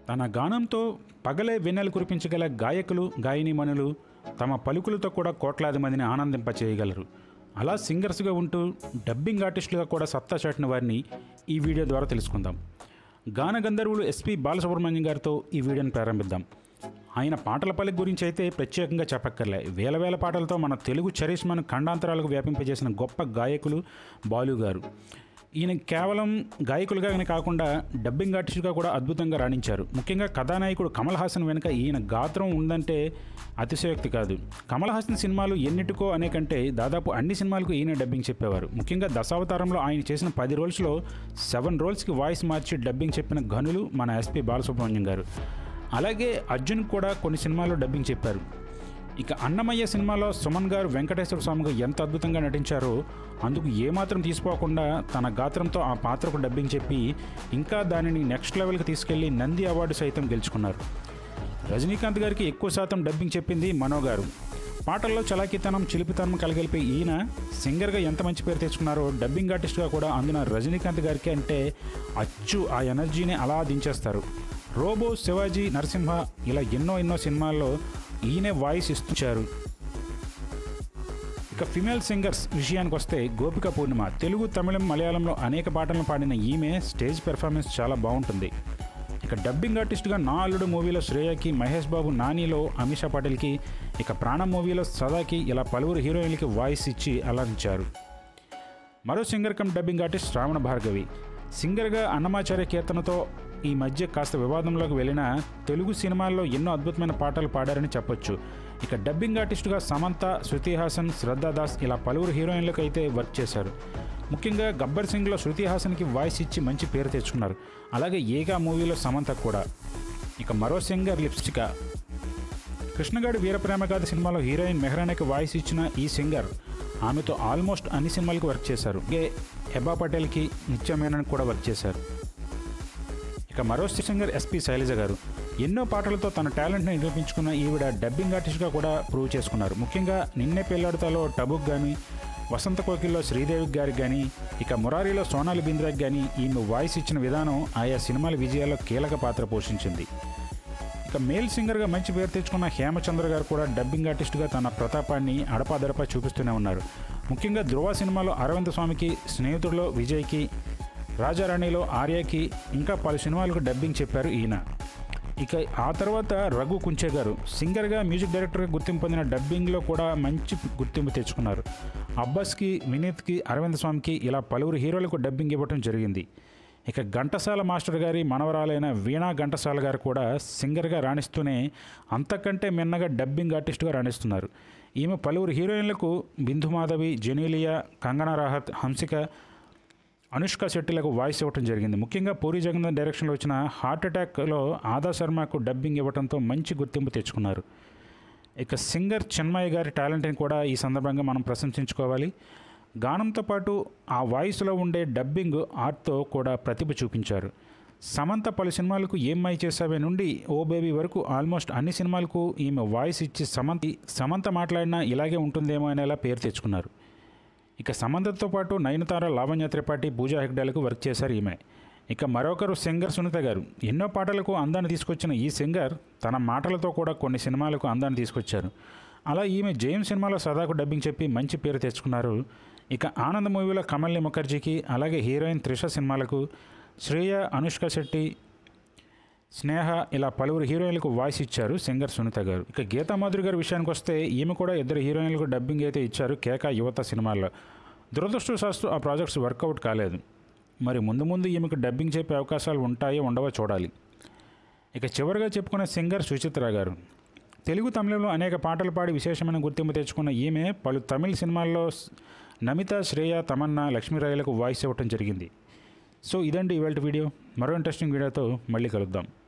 తన గానంతో పగలే వెన్నెలు కురిపించగల గాయకులు గాయనీమణులు తమ పలుకులతో కూడా కోట్లాది మందిని ఆనందింపచేయగలరు. అలా సింగర్స్గా ఉంటూ డబ్బింగ్ ఆర్టిస్టులుగా కూడా సత్తా చాటిన వారిని ఈ వీడియో ద్వారా తెలుసుకుందాం. గాన గంధర్వులు ఎస్పి బాలసుబ్రహ్మణ్యం గారితో ఈ వీడియోని ప్రారంభిద్దాం. ఆయన పాటల పలికి గురించి అయితే ప్రత్యేకంగా చెప్పక్కర్లే. వేల వేల పాటలతో మన తెలుగు చరిష్మను ఖండాంతరాలకు వ్యాపింపజేసిన గొప్ప గాయకులు బాలు గారు. ఈయన కేవలం గాయకులుగానే కాకుండా డబ్బింగ్ ఆర్టిస్టుగా కూడా అద్భుతంగా రాణించారు. ముఖ్యంగా కథానాయకుడు కమల్ హాసన్ వెనుక ఈయన గాత్రం ఉందంటే అతిశయోక్తి కాదు. కమల్ హాసన్ సినిమాలు ఎన్నిటికో అనే కంటే దాదాపు అన్ని సినిమాలకు ఈయన డబ్బింగ్ చెప్పేవారు. ముఖ్యంగా దశావతారంలో ఆయన చేసిన 10 రోల్స్లో 7 రోల్స్కి వాయిస్ మార్చి డబ్బింగ్ చెప్పిన ఘనులు మన ఎస్పి బాలసుబ్రహ్మణ్యం గారు. అలాగే అర్జున్ కూడా కొన్ని సినిమాల్లో డబ్బింగ్ చెప్పారు. ఇక అన్నమయ్య సినిమాలో సుమన్ గారు వెంకటేశ్వర స్వామిగా ఎంత అద్భుతంగా నటించారో అందుకు ఏమాత్రం తీసిపోకుండా తన గాత్రంతో ఆ పాత్రకు డబ్బింగ్ చెప్పి ఇంకా దానిని నెక్స్ట్ లెవెల్కి తీసుకెళ్లి నంది అవార్డు సైతం గెలుచుకున్నారు. రజనీకాంత్ గారికి ఎక్కువ శాతం డబ్బింగ్ చెప్పింది మనో గారు. పాటల్లో చలాకీతనం చిలిపితనం కలిగలిపి ఈయన సింగర్గా ఎంత మంచి పేరు తెచ్చుకున్నారో డబ్బింగ్ ఆర్టిస్ట్గా కూడా అందున రజనీకాంత్ గారికి అంటే అచ్చు ఆ ఎనర్జీని అలా దించేస్తారు. రోబో, శివాజీ, నరసింహ ఇలా ఎన్నో సినిమాల్లో ఈయనే వాయిస్ ఇస్తుంచారు. ఇక ఫిమేల్ సింగర్స్ విషయానికి వస్తే గోపిక పూర్ణిమ తెలుగు, తమిళం, మలయాళంలో అనేక పాటలను పాడిన ఈమె స్టేజ్ పెర్ఫార్మెన్స్ చాలా బాగుంటుంది. ఇక డబ్బింగ్ ఆర్టిస్టుగా నా అల్లుడు మూవీలో శ్రేయకి, మహేష్ బాబు నానిలో అమిషా పటేల్కి, ఇక ప్రాణం మూవీలో సదాకి ఇలా పలువురు హీరోయిన్లకి వాయిస్ ఇచ్చి అలరించారు. మరో singer come dubbing artist Shravana Bhargavi. సింగర్గా అన్నమాచార్య కీర్తనతో ఈ మధ్య కాస్త వివాదంలోకి వెళ్ళిన తెలుగు సినిమాల్లో ఎన్నో అద్భుతమైన పాటలు పాడారని చెప్పొచ్చు. ఇక డబ్బింగ్ ఆర్టిస్టుగా సమంత, శృతి హాసన్, శ్రద్ధా దాస్ ఇలా పలువురు హీరోయిన్లకు అయితే వర్క్ చేశారు. ముఖ్యంగా గబ్బర్ సింగ్లో శృతి హాసన్కి వాయిస్ ఇచ్చి మంచి పేరు తెచ్చుకున్నారు. అలాగే ఏగా మూవీలో సమంత కూడా. ఇక మరో సింగర్ లిప్స్టిక. కృష్ణగాడి వీరప్రేమగాథ సినిమాలో హీరోయిన్ మెహ్రానాకి వాయిస్ ఇచ్చిన ఈ సింగర్ ఆమెతో ఆల్మోస్ట్ అన్ని సినిమాలకు వర్క్ చేశారు. హెబా పటేల్కి, నిత్యమేనన్ కూడా వర్క్ చేశారు. ఇక మరో సింగర్ ఎస్పి శైలజ గారు. ఎన్నో పాటలతో తన టాలెంట్ని నిరూపించుకున్న ఈవిడ డబ్బింగ్ ఆర్టిస్ట్గా కూడా ప్రూవ్ చేసుకున్నారు. ముఖ్యంగా నిన్నే పెళ్లాడుతాలో టబుక్ కానీ, వసంత కోకిల్లో శ్రీదేవికి గారికి కానీ, ఇక మురారిలో సోనాలి బింద్రాకి కానీ ఈమె వాయిస్ ఇచ్చిన విధానం ఆయా సినిమాల విజయాల్లో కీలక పాత్ర పోషించింది. ఇక మేల్ సింగర్గా మంచి పేరు తెచ్చుకున్న హేమచంద్ర గారు కూడా డబ్బింగ్ ఆర్టిస్టుగా తన ప్రతాపాన్ని అడపాదడపా చూపిస్తూనే ఉన్నారు. ముఖ్యంగా ధృవ సినిమాలో అరవింద స్వామికి, స్నేహితుడిలో విజయ్కి, రాజారాణిలో ఆర్యకి ఇంకా పలు సినిమాలకు డబ్బింగ్ చెప్పారు ఈయన. ఇక ఆ తర్వాత రఘు కుంచే గారు సింగర్గా, మ్యూజిక్ డైరెక్టర్గా గుర్తింపు పొందిన డబ్బింగ్లో కూడా మంచి గుర్తింపు తెచ్చుకున్నారు. అబ్బాస్కి, వినీత్కి, అరవింద స్వామికి ఇలా పలువురు హీరోలకు డబ్బింగ్ ఇవ్వడం జరిగింది. ఇక ఘంటసాల మాస్టర్ గారి మనవరాలైన వీణా ఘంటసాల గారు కూడా సింగర్గా రాణిస్తూనే అంతకంటే మిన్నగా డబ్బింగ్ ఆర్టిస్టుగా రాణిస్తున్నారు. ఈమె పలువురు హీరోయిన్లకు బిందుమాధవి, జెనీలియా, కంగనా రాహత్, హంసిక, అనుష్క శెట్టిలకు వాయిస్ ఇవ్వడం జరిగింది. ముఖ్యంగా పూరి జగన్నాథ్ డైరెక్షన్లో వచ్చిన హార్ట్ అటాక్లో ఆదా శర్మకు డబ్బింగ్ ఇవ్వడంతో మంచి గుర్తింపు తెచ్చుకున్నారు. ఇక సింగర్ చిన్మయ్య గారి టాలెంట్ని కూడా ఈ సందర్భంగా మనం ప్రశంసించుకోవాలి. గానంతో పాటు ఆ వాయిస్లో ఉండే డబ్బింగ్ ఆర్ట్తో కూడా ప్రతిభ చూపించారు. సమంత పలు సినిమాలకు ఏం మై చేసావే నుండి ఓ బేబీ వరకు ఆల్మోస్ట్ అన్ని సినిమాలకు ఈమె వాయిస్ ఇచ్చి సమంత మాట్లాడినా ఇలాగే ఉంటుందేమో అనేలా పేరు తెచ్చుకున్నారు. ఇక సమంతతో పాటు నయనతార, లావణ్య త్రిపాఠి, పూజా హెగ్డేలకు వర్క్ చేశారు ఈమె. ఇక మరొకరు సింగర్ సునీత గారు. ఎన్నో పాటలకు అందాన్ని తీసుకొచ్చిన ఈ సింగర్ తన మాటలతో కూడా కొన్ని సినిమాలకు అందాన్ని తీసుకొచ్చారు. అలా ఈమె జయం సినిమాలో సదాకు డబ్బింగ్ చెప్పి మంచి పేరు తెచ్చుకున్నారు. ఇక ఆనంద్ మూవీలో కమల్ని ముఖర్జీకి, అలాగే హీరోయిన్ త్రిష సినిమాలకు శ్రేయ, అనుష్క శెట్టి, స్నేహ ఇలా పలువురు హీరోయిన్లకు వాయిస్ ఇచ్చారు సింగర్ సునీత గారు. ఇక గీతామాధురి గారి విషయానికి వస్తే ఈమె కూడా 2 హీరోయిన్లకు డబ్బింగ్ అయితే ఇచ్చారు కేక యువత సినిమాల్లో. దురదృష్టవశాత్తు ఆ ప్రాజెక్ట్స్ వర్కౌట్ కాలేదు. మరి ముందు ఈమెకు డబ్బింగ్ చెప్పే అవకాశాలు ఉంటాయో ఉండవో చూడాలి. ఇక చివరిగా చెప్పుకునే సింగర్ సుచిత్ర గారు. తెలుగు, తమిళంలో అనేక పాటలు పాడి విశేషమైన గుర్తింపు తెచ్చుకున్న ఈమె పలు తమిళ సినిమాల్లో నమిత, శ్రేయ, తమన్నా, లక్ష్మీరాయలకు వాయిస్ ఇవ్వటం జరిగింది. సో ఇదండి ఇవాళ వీడియో. మరో ఇంట్రెస్టింగ్ వీడియోతో మళ్ళీ కలుద్దాం.